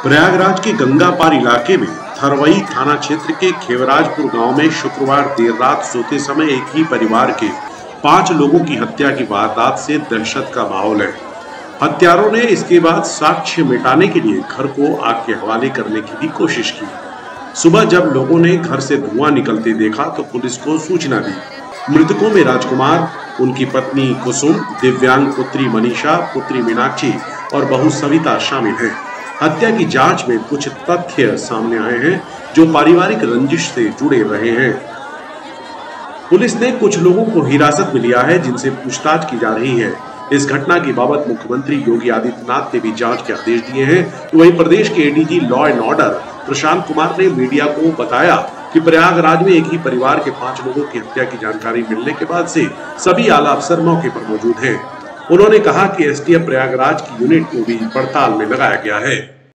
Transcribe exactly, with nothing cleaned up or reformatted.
प्रयागराज के गंगापार इलाके में थरवई थाना क्षेत्र के खेवराजपुर गांव में शुक्रवार देर रात सोते समय एक ही परिवार के पांच लोगों की हत्या की वारदात से दहशत का माहौल है। हत्यारों ने इसके बाद साक्ष्य मिटाने के लिए घर को आग के हवाले करने की भी कोशिश की। सुबह जब लोगों ने घर से धुआं निकलते देखा तो पुलिस को सूचना दी। मृतकों में राजकुमार, उनकी पत्नी कुसुम, दिव्यांग पुत्री मनीषा, पुत्री मीनाक्षी और बहू सविता शामिल हैं। हत्या की जांच में कुछ तथ्य सामने आए हैं जो पारिवारिक रंजिश से जुड़े रहे हैं। पुलिस ने कुछ लोगों को हिरासत में लिया है जिनसे पूछताछ की जा रही है। इस घटना की बाबत मुख्यमंत्री योगी आदित्यनाथ ने भी जांच के आदेश दिए हैं। तो वहीं प्रदेश के ADG law and order Prashant Kumar ने मीडिया को बताया कि प्रयागराज में एक ही परिवार के पांच लोगों की हत्या की जानकारी मिलने के बाद से सभी आला अफसर मौके पर मौजूद हैं। उन्होंने कहा कि एसटीएफ प्रयागराज की यूनिट को भी पड़ताल में लगाया गया है।